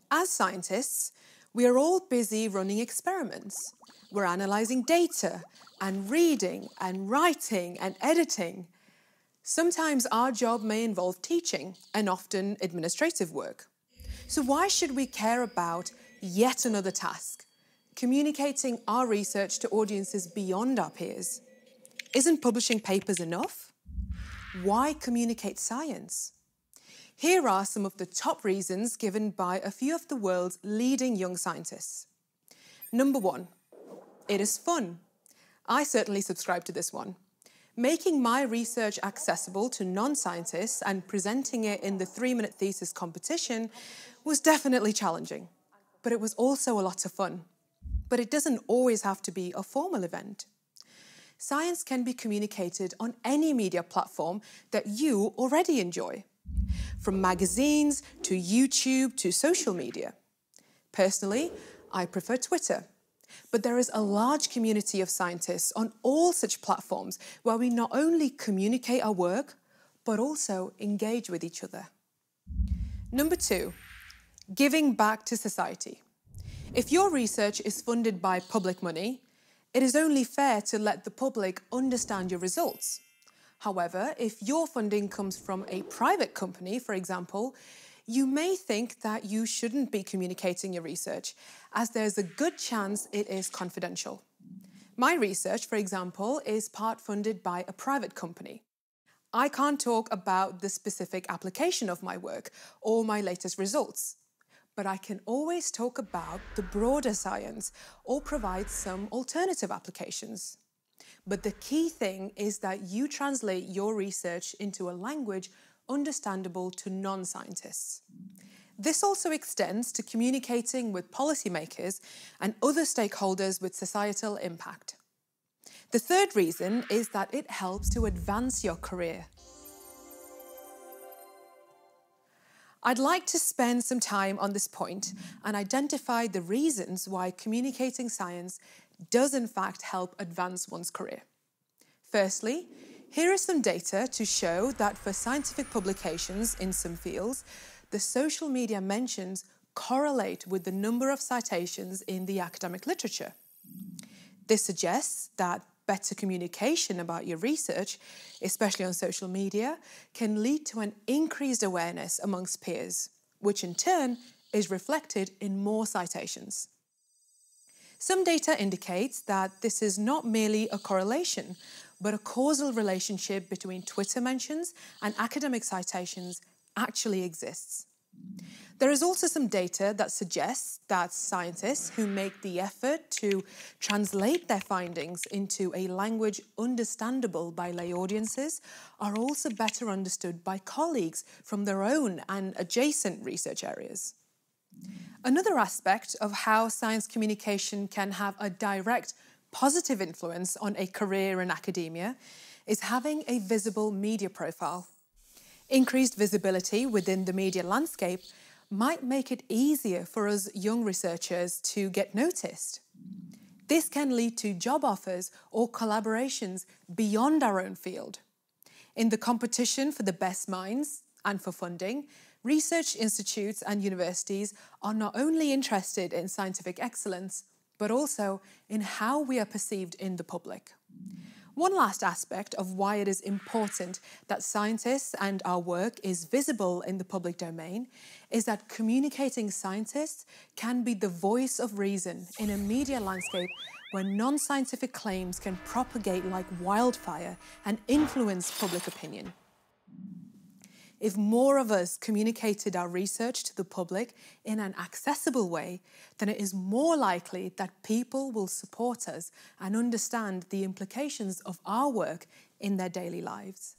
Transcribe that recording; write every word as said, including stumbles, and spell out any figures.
As scientists, we are all busy running experiments. We're analysing data and reading and writing and editing. Sometimes our job may involve teaching and often administrative work. So why should we care about yet another task, communicating our research to audiences beyond our peers? Isn't publishing papers enough? Why communicate science? Here are some of the top reasons given by a few of the world's leading young scientists. Number one, it is fun. I certainly subscribe to this one. Making my research accessible to non-scientists and presenting it in the three-minute thesis competition was definitely challenging, but it was also a lot of fun. But it doesn't always have to be a formal event. Science can be communicated on any media platform that you already enjoy, from magazines to YouTube to social media. Personally, I prefer Twitter. But there is a large community of scientists on all such platforms where we not only communicate our work, but also engage with each other. Number two, giving back to society. If your research is funded by public money, it is only fair to let the public understand your results. However, if your funding comes from a private company, for example, you may think that you shouldn't be communicating your research, as there's a good chance it is confidential. My research, for example, is part funded by a private company. I can't talk about the specific application of my work or my latest results, but I can always talk about the broader science or provide some alternative applications. But the key thing is that you translate your research into a language understandable to non-scientists. This also extends to communicating with policymakers and other stakeholders with societal impact. The third reason is that it helps to advance your career. I'd like to spend some time on this point and identify the reasons why communicating science does in fact help advance one's career. Firstly, here is some data to show that for scientific publications in some fields, the social media mentions correlate with the number of citations in the academic literature. This suggests that better communication about your research, especially on social media, can lead to an increased awareness amongst peers, which in turn is reflected in more citations. Some data indicates that this is not merely a correlation, but a causal relationship between Twitter mentions and academic citations actually exists. There is also some data that suggests that scientists who make the effort to translate their findings into a language understandable by lay audiences are also better understood by colleagues from their own and adjacent research areas. Another aspect of how science communication can have a direct positive influence on a career in academia is having a visible media profile. Increased visibility within the media landscape might make it easier for us young researchers to get noticed. This can lead to job offers or collaborations beyond our own field. In the competition for the best minds and for funding, research institutes and universities are not only interested in scientific excellence, but also in how we are perceived in the public. One last aspect of why it is important that scientists and our work is visible in the public domain is that communicating scientists can be the voice of reason in a media landscape where non-scientific claims can propagate like wildfire and influence public opinion. If more of us communicated our research to the public in an accessible way, then it is more likely that people will support us and understand the implications of our work in their daily lives.